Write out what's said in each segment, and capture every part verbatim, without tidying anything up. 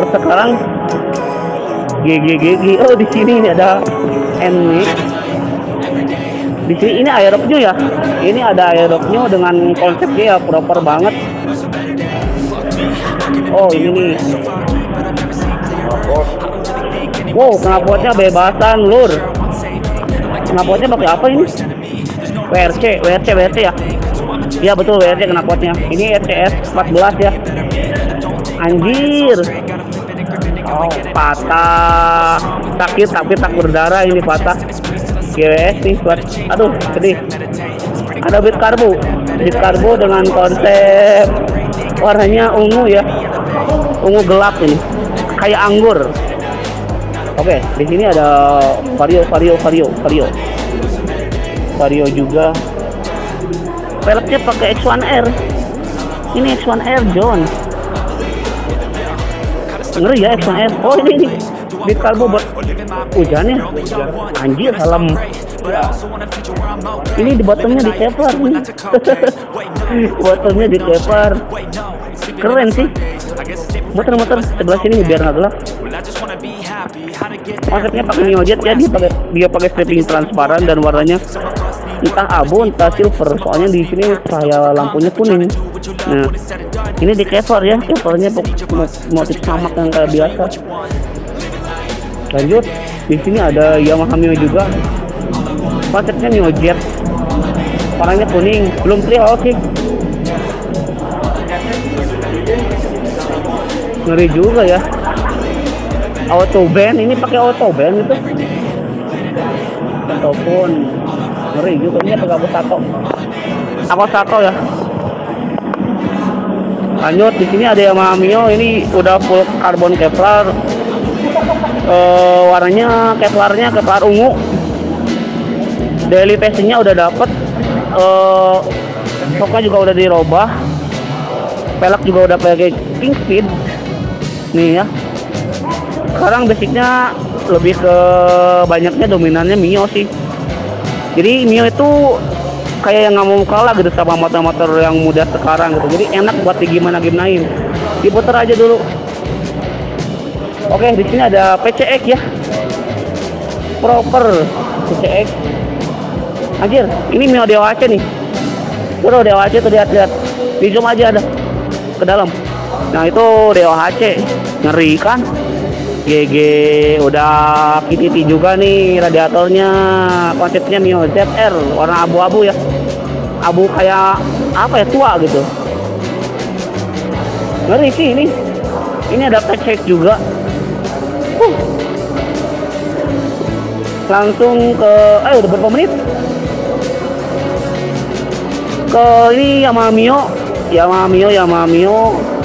sekarang G G G G. Oh, di sini ini ada N. Di sini ini aerob new ya. Ini ada aerob new dengan konsepnya ya proper banget. Oh, ini nih. Wow, knalpotnya bebasan, lur. Knalpotnya pakai apa ini? W R C, W R C, W R C ya. Iya betul, W R C knalpotnya. Ini R C S empat belas ya. Anjir. Oh, patah. Sakit tapi tak berdarah, ini patah. G W S nih buat, aduh sedih. Ada bit karbo, bit karbo dengan konsep warnanya ungu ya, ungu gelap ini, kayak anggur. Oke, di sini ada vario, vario, vario, vario, vario juga. Peleknya pakai X satu R. Ini X satu R John. Ngeri ya X satu R. Oh ini ini. Bit karbo buat hujannya. Anjir helm. Ini di bottomnya di Kevlar nih. Bottomnya di Kevlar. Keren sih. Muter-muter sebelah sini biar nggak gelap. Konsepnya pakai Neojet ya, dia pakai dia pakai stripping transparan dan warnanya entah abu entah silver. Soalnya di sini cahaya lampunya kuning. Nah, ini di Kevlar ya, Kevlarnya motif samak yang kayak biasa. Lanjut, di sini ada Yamaha Mio juga. Konsepnya Neojet. Warnanya kuning, belum trial sih. Ngeri juga ya. Auto band, ini pakai auto band itu. Ataupun ngeri juga, ini pakai aku satu. Aku satu ya. Lanjut, di sini ada Yamaha Mio, ini udah full karbon Kevlar. Uh, warnanya Kevlarnya Kevlar ungu. Daily passingnya udah dapet. Uh, Soknya juga udah dirubah. Pelek juga udah pakai King Speed. Nih ya. Sekarang basicnya lebih ke banyaknya dominannya Mio sih. Jadi Mio itu kayak yang nggak mau kalah gitu sama motor-motor yang mudah sekarang gitu. Jadi enak buat digimana-gimanain. Diputer aja dulu. Oke, di sini ada P C X ya. Proper P C X. Anjir, ini Mio D O H nih. Tuh D O H tuh, lihat-lihat. Di zoom aja ada ke dalam. Nah, itu D O H. Ngeri kan? G G udah P T T juga nih radiatornya. Konsepnya Mio Z R warna abu-abu ya. Abu kayak apa ya, tua gitu. Ngeri sih ini. Ini ada P C X juga. Uh. Langsung ke eh udah berapa menit? Ke ini Yamaha Mio, Yamaha Mio, Yamaha Mio.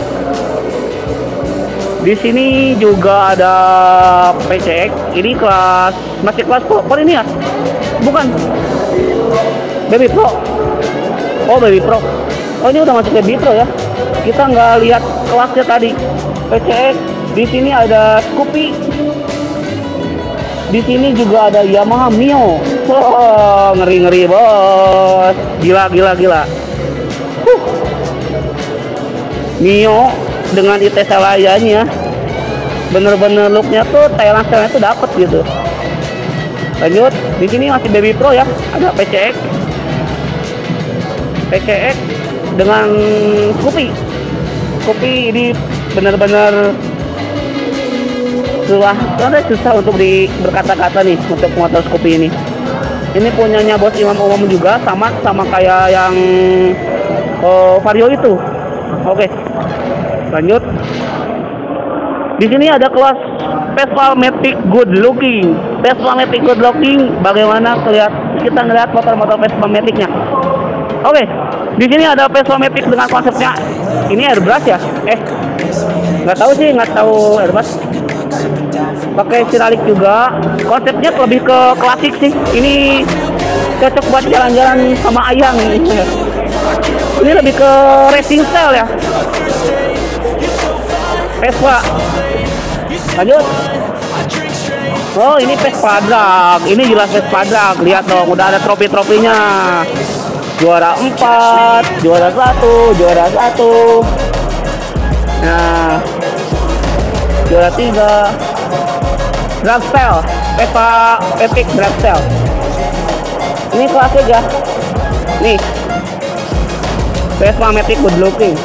Di sini juga ada P C X. Ini kelas masih kelas Pro ini ya? Bukan. Baby Pro. Oh, Baby Pro. Oh, ini udah masuk Baby Pro ya. Kita nggak lihat kelasnya tadi. P C X. Di sini ada Scoopy. Di sini juga ada Yamaha Mio. Oh, ngeri-ngeri bos. Gila, gila, gila. Huh. Mio dengan I T Selayanya, bener-bener looknya tuh Thailand style itu dapet gitu. Lanjut, di sini masih Baby Pro ya, ada P C X, P C X dengan Scoopy. Scoopy ini bener-bener susah, karena susah untuk di berkata-kata nih untuk motor Scoopy ini. Ini punyanya bos Imam Umum juga, sama sama kayak yang oh, Vario itu. Oke. Lanjut, di sini ada kelas Vespa Matic Good Looking. Vespa Matic Good Looking, bagaimana kelihat kita ngelihat motor-motor Vespa Maticnya. Oke, di sini ada Vespa Matic dengan konsepnya ini airbrush ya? Eh, nggak tahu sih, nggak tahu airbrush. Pakai siralik juga. Konsepnya lebih ke klasik sih. Ini cocok buat jalan-jalan sama ayang. Ini lebih ke racing style ya. Vespa. Lanjut. Oh, ini Vespa drag. Ini jelas Vespa drag. Lihat dong, udah ada trofi-trofinya. Juara empat, juara satu, juara satu. Nah, juara tiga. Dragstyle, Vespa Epic Dragstyle. Ini klasik ya. Nih, Vespa Matic good looking.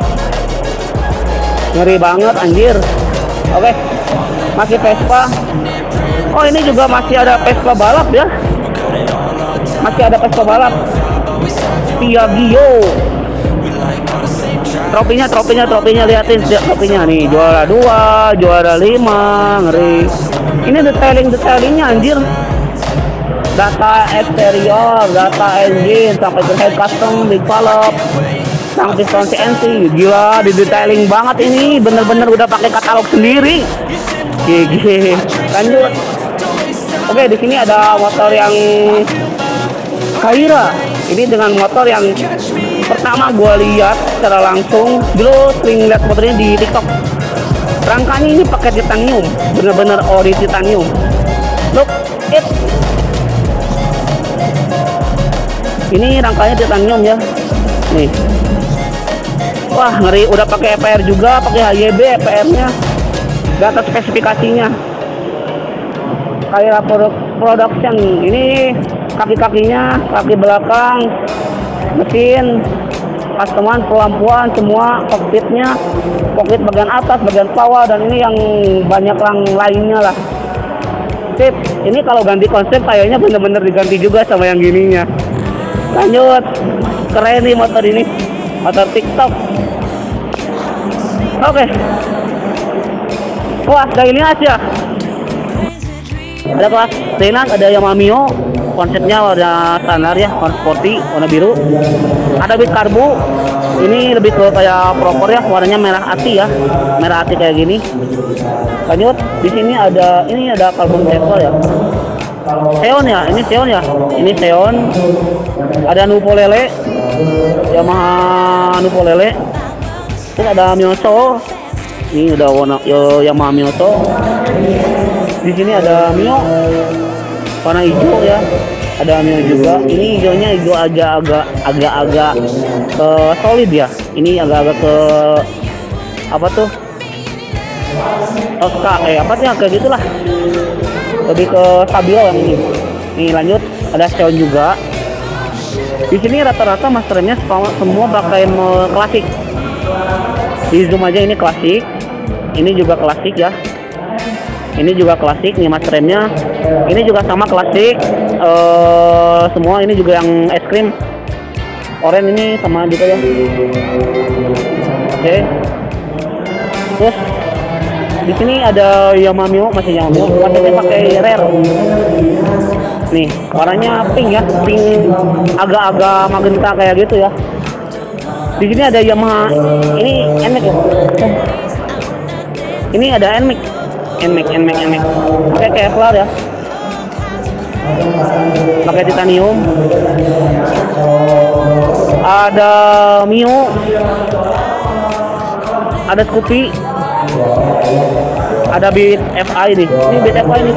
Ngeri banget anjir. Oke, masih Vespa. Oh, ini juga masih ada Vespa balap ya. Masih ada Vespa balap. Piaggio. Trofinya, trofinya, trofinya liatin trofinya nih. Juara dua, juara lima, ngeri. Ini detailing-detailingnya anjir. Data eksterior, data engine, sampai ke head custom, big valve, sang piston C N C. Gila, di detailing banget ini. Bener-bener udah pakai katalog sendiri. Gigi. Lanjut. Oke, di sini ada motor yang Kaira. Ini dengan motor yang pertama gue lihat secara langsung. Dulu sering lihat motornya di TikTok. Rangkanya ini pakai titanium, bener-bener ori titanium. Look it. Ini rangkanya titanium ya. Nih. Wah, ngeri. Udah pakai E P R juga, pakai H Y B E P R-nya. Data spesifikasinya. Kayak production. Ini kaki-kakinya, kaki belakang, mesin, customan, pelampuan, semua, cockpitnya, cockpit bagian atas, bagian bawah, dan ini yang banyak yang lainnya lah. Sip, ini kalau ganti konsep kayaknya bener-bener diganti juga sama yang gininya. Lanjut, keren nih motor ini, motor TikTok. Oke, kelas Dynas ya. Ada kelas Dynas, ada Yamaha Mio. Konsepnya warna standar ya, warna sporty, warna biru. Ada bit karbu. Ini lebih ke kayak proper ya, warnanya merah ati ya, merah ati kayak gini. Lanjut, di sini ada ini ada carbon fiber ya. Xeon ya, ini Xeon ya, ini Xeon. Ada Nuvo Lele, Yamaha Nuvo Lele. Terus ada Mioso. Ini udah warna yo Yamaha Mioso. Di sini ada Mio warna hijau ya, ada Mio juga. Ini hijaunya hijau agak-agak agak-agak ke solid ya. Ini agak-agak ke apa tuh? Tosca eh apa sih kayak gitulah. Lebih ke Stabilo yang ini. Nih lanjut, ada Xeon juga. Di sini rata-rata masternya semua pakai klasik. Di zoom aja ini klasik. Ini juga klasik ya. Ini juga klasik nih mas remnya. Ini juga sama klasik. Uh, semua ini juga yang es krim oranye ini sama juga ya. Oke. Okay. Terus di sini ada Yamaha Mio, masih Yamaha Mio, masih pakai rare. Nih warnanya pink ya, pink agak-agak magenta kayak gitu ya. Di sini ada Yamaha, ini N M A X ya. Ini ada N M A X. N M A X, N M A X, N M A X. Pakai Kevlar ya. Pakai titanium. Ada Mio. Ada Scoopy. Ada Beat F I nih. Ini Beat F I nih.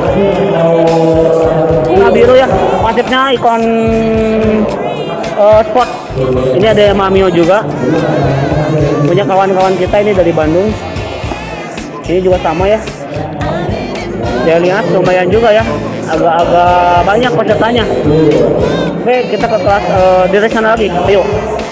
Warna biru ya. Konsepnya ikon uh, sport. Ini ada Yamaha Mio juga. Punya kawan-kawan kita ini dari Bandung. Ini juga sama ya. Saya lihat lumayan juga ya, agak-agak banyak pesertanya. Oke, kita ke kelas uh, directional lagi. Ayo.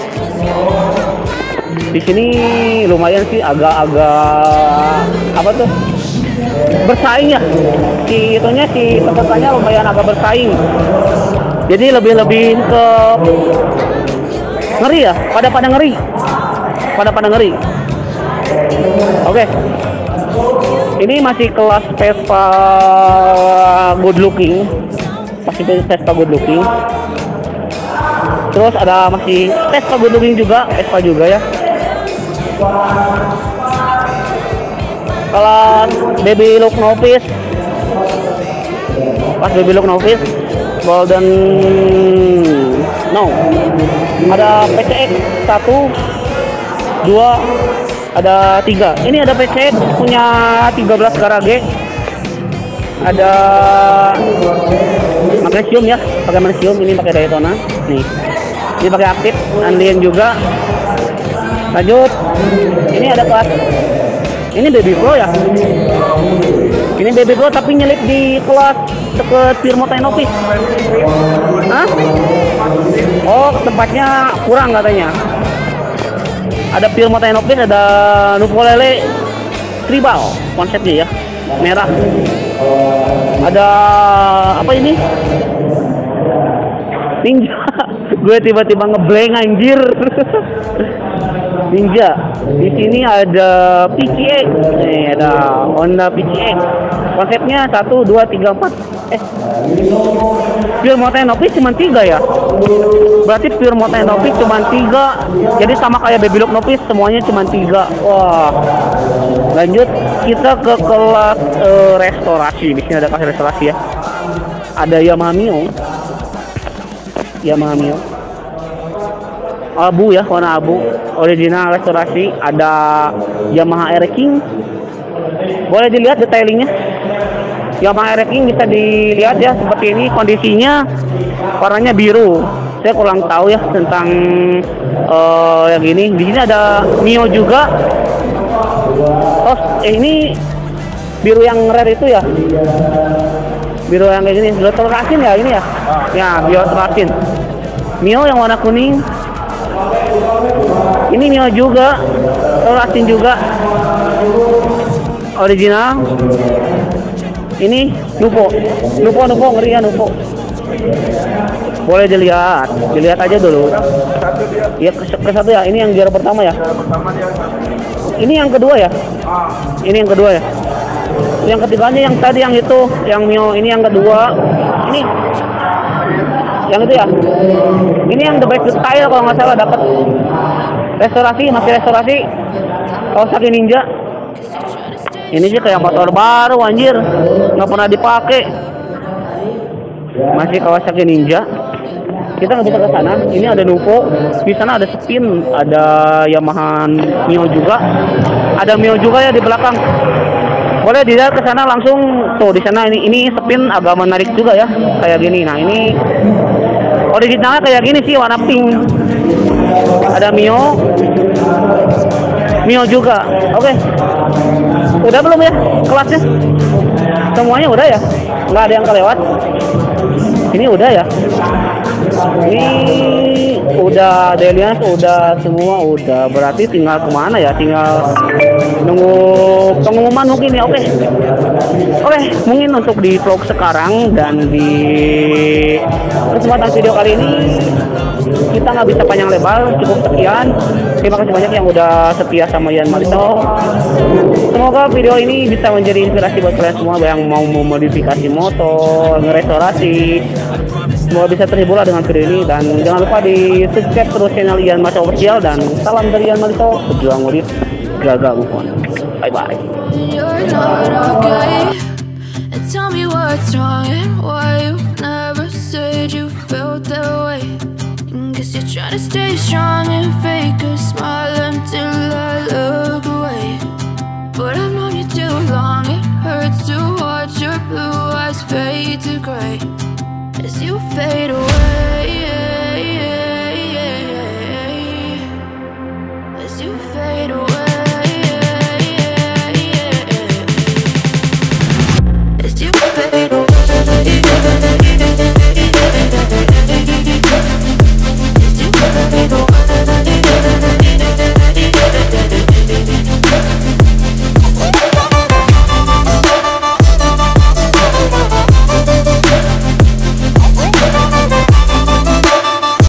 Di sini lumayan sih, agak-agak apa tuh? Bersaing ya. Si itunya si pesertanya lumayan agak bersaing. Jadi lebih-lebih ke ngeri ya, pada pada ngeri. Pada pada ngeri. Oke. Ini masih kelas Vespa good looking, masih Vespa good looking. Terus ada masih Vespa good looking juga, Vespa juga ya. Kelas baby look novice, kelas baby look novice, golden no. Ada P C X satu, dua. Ada tiga. Ini ada P C X punya tiga belas garage. Ada magnesium ya, pakai magnesium. Ini pakai Daytona. Nih, ini pakai aktif. Andean juga. Lanjut. Ini ada kelas Ini Baby Pro ya? Ini Baby Pro tapi nyelip di kelas deket Firmo Technovis. Hah? Oh, tempatnya kurang katanya. Ada Firmo Technovis, ada Nuvolele Tribal konsepnya ya, merah. Ada apa ini? Ninja. Gue tiba-tiba ngeblank anjir. Ninja. Di sini ada P C X. Nih ada Honda P C X. Konsepnya satu, dua, tiga, empat. Eh, Firmo Technovis cuma tiga ya. Berarti Firmo Technovis cuma tiga. Jadi sama kayak Babylog Novis semuanya cuma tiga. Wah. Lanjut kita ke kelas uh, restorasi. Di sini ada kelas restorasi ya. Ada Yamaha Mio. Yamaha Mio. Abu ya, warna abu. Original restorasi. Ada Yamaha R King. Boleh dilihat detailingnya. Yamaha R King bisa dilihat ya seperti ini kondisinya. Warnanya biru. Saya kurang tahu ya tentang uh, yang ini. Di sini ada Mio juga. Oh, eh, ini biru yang rare itu ya? Biru yang kayak gini, Biotol Rasin ya ini ya? Ya, Biotol Rasin. Mio yang warna kuning. Ini Mio juga, Rasin juga. Original. Ini Nuvo. Nuvo, Nuvo, ngeri ya Nuvo. Boleh dilihat, dilihat aja dulu. Ya ke, ke satu ya, ini yang juara pertama ya. Ini yang kedua ya. Ini yang kedua ya. Yang ketiganya yang tadi yang itu, yang Mio ini yang kedua. Ini yang itu ya. Ini yang the best style kalau nggak salah dapat restorasi, masih restorasi. Kawasaki Ninja. Ini sih kayak motor baru anjir, nggak pernah dipakai. Masih Kawasaki Ninja. Kita nggak bisa ke sana. Ini ada Nuvo, di sana ada Spin, ada Yamaha Mio juga, ada Mio juga ya di belakang. Boleh dilihat ke sana langsung tuh di sana ini ini Spin agak menarik juga ya kayak gini. Nah ini originalnya kayak gini sih warna pink. Ada Mio, Mio juga. Oke, udah belum ya kelasnya? Semuanya udah ya? Nggak ada yang kelewat? Ini udah ya? Ini udah Delians, udah semua udah. Berarti tinggal kemana ya? Tinggal nunggu pengumuman mungkin ya. Oke, oke. Mungkin untuk di vlog sekarang dan di kesempatan video kali ini kita nggak bisa panjang lebar, cukup sekian. Terima kasih banyak yang udah setia sama Ian Malito. Semoga video ini bisa menjadi inspirasi buat kalian semua yang mau memodifikasi motor, ngerestorasi. Semoga bisa terhibur dengan video ini dan jangan lupa di subscribe terus channel Ian Malito Official dan salam dari Ian Malito, pejuang murid gagal move on. Bye bye. You're not okay. Tell me what's wrong and why you never said you felt that way. Guess you're trying to stay strong and fake a smile until I look away. But I've known you too long, it hurts to watch your blue eyes fade to gray as you fade away, as you fade away, as you fade away.